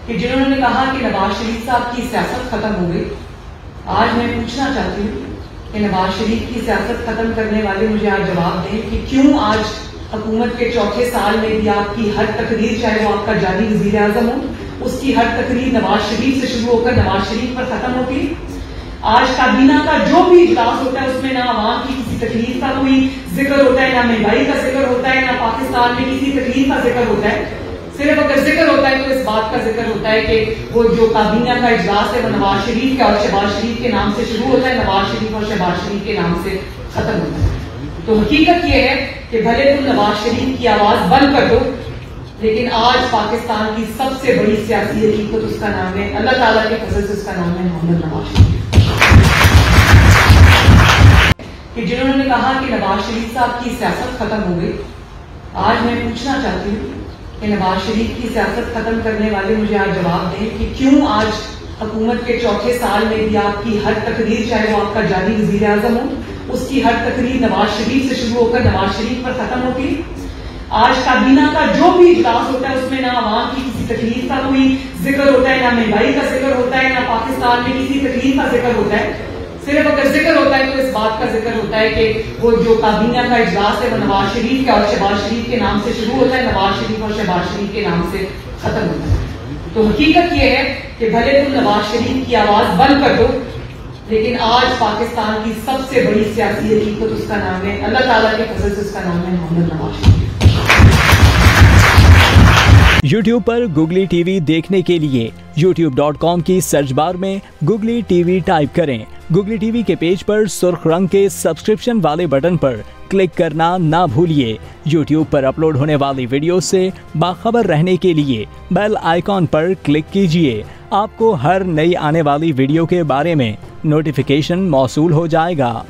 کہ جنہوں نے کہا کہ نواز شریف صاحب کی سیاست ختم ہو گئی، آج میں پوچھنا چاہتی ہوں کہ نواز شریف کی سیاست ختم کرنے والے مجھے آج جواب دیں کہ کیوں آج حکومت کے چوتھے سال میں بھی آپ کی ہر تقریر، چاہے وہ آپ کا جعلی وزیر اعظم ہو، اس کی ہر تقریر نواز شریف سے شروع ہو کر نواز شریف پر ختم ہوتی ہے۔ آج کابینہ کا جو بھی اجلاس ہوتا ہے اس میں نہ عوام کی کسی تکلیف کا کوئی ذکر ہوتا ہے، نہ مہنگائی کا ذکر ہوتا ہے، نہ پاکستان میں کسی تکلیف کا ذکر ہوتا ہے۔ صرف اگر ذکر ہوتا ہے تو اس بات کا ذکر ہوتا ہے کہ وہ جو کابینہ کا اجلاس ہے وہ نواز شریف کا اور شہباز شریف کے نام سے شروع ہوتا ہے، نواز شریف اور شہباز شریف کے نام سے ختم ہوتا ہے۔ تو حقیقت یہ ہے کہ بھلے تم نواز شریف کی آواز بند کر دو، لیکن آج پاکستان کی سب سے بڑی سیاسی حقیقت اس کا نام ہے، اللہ تعالیٰ کے فضل سے اس کا نام ہے محمد نواز شریف۔ کہ جنہوں نے کہا کہ نواز شریف صاحب کی سیاست ختم ہو گئی، آج میں پوچھنا چاہتی ہوں کہ نواز شریف کی سیاست ختم کرنے والے مجھے آج جواب دیں کہ کیوں آج حکومت کے چوتھے سال میں بھی آپ کی ہر تقریر، چاہے وہ آپ کا جعلی وزیر اعظم ہو، اس کی ہر تقریر نواز شریف سے شروع ہو کر نواز شریف پر ختم ہوتی ہے۔ آج کابینہ کا جو بھی اجلاس ہوتا ہے اس میں نہ عوام کی کسی تکلیف کا کوئی ذکر ہوتا ہے، نہ مہنگائی کا ذکر ہوتا ہے، نہ پاکستان میں کسی تکلیف کا ذکر ہوتا ہے۔ صرف اگر ذکر ہوتا ہے تو اس بات کا ذکر ہوتا ہے کہ وہ جو کابینہ کا اجلاس ہے وہ نواز شریف کا اور شہباز شریف کے نام سے شروع ہوتا ہے، نواز شریف اور شہباز شریف کے نام سے ختم ہوتا ہے۔ تو حقیقت یہ ہے کہ بھلے تم نواز شریف کی آواز بند کر دو، لیکن آج پاکستان کی سب سے بڑی سیاسی حقیقت اس کا نام ہے، اللہ تعالیٰ کے فضل سے اس کا نام ہے محمد نواز شریف۔ یوٹیوب پر گوگلی ٹی وی دیکھنے کے لیے youtube.com کی سرچ بار میں گوگلی ٹی وی ٹائپ کریں۔ گوگلی ٹی وی کے پیج پر سرخ رنگ کے سبسکرپشن والے بٹن پر کلک کرنا نہ بھولیے۔ یوٹیوب پر اپلوڈ ہونے والی ویڈیو سے باخبر رہنے کے لیے بیل آئیکن پر کلک کیجیے۔ آپ کو ہر نئی آنے والی ویڈیو کے بارے میں نوٹیفیکیشن موصول ہو جائے گا۔